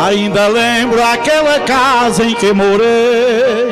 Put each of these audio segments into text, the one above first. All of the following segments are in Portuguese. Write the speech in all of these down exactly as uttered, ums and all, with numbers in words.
Ainda lembro aquela casa em que morei,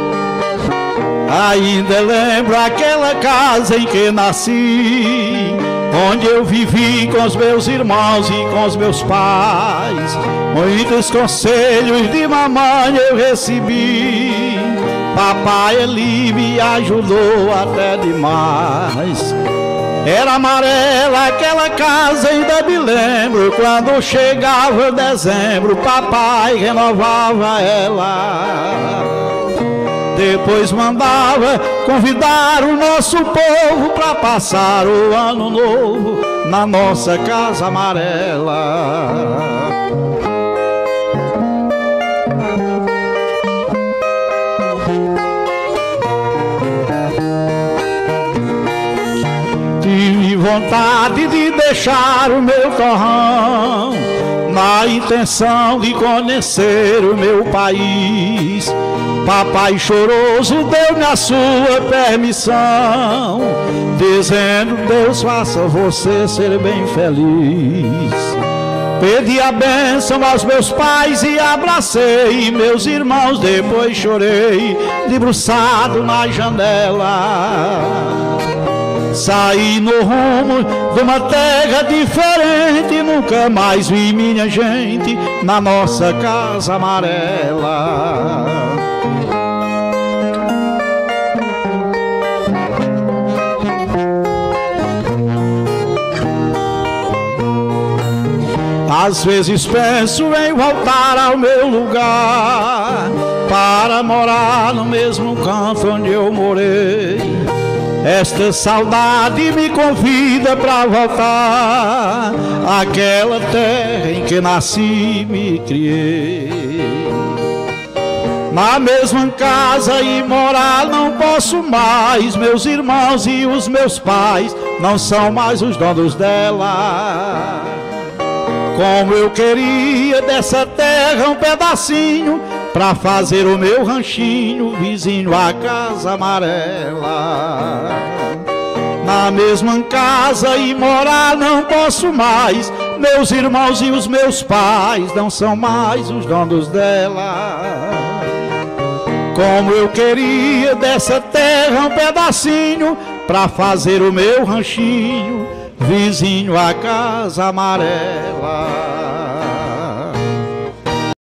ainda lembro aquela casa em que nasci, onde eu vivi com os meus irmãos e com os meus pais. Muitos conselhos de mamãe eu recebi, papai ali me ajudou até demais. Era amarela aquela casa, ainda me lembro, quando chegava dezembro, papai renovava ela. Depois mandava convidar o nosso povo para passar o ano novo na nossa casa amarela. Tive vontade de deixar o meu torrão, na intenção de conhecer o meu país. Papai choroso deu-me a sua permissão, dizendo: Deus faça você ser bem feliz. Pedi a bênção aos meus pais e abracei meus irmãos, depois chorei debruçado na janela. Saí no rumo de uma terra diferente, nunca mais vi minha gente na nossa casa amarela. Às vezes penso em voltar ao meu lugar, para morar no mesmo canto onde eu morei. Esta saudade me convida para voltar àquela terra em que nasci e me criei. Na mesma casa e morar não posso mais, meus irmãos e os meus pais não são mais os donos dela. Como eu queria dessa terra um pedacinho, pra fazer o meu ranchinho vizinho à casa amarela. Na mesma casa e morar não posso mais, meus irmãos e os meus pais não são mais os donos dela. Como eu queria dessa terra um pedacinho, pra fazer o meu ranchinho vizinho à casa amarela.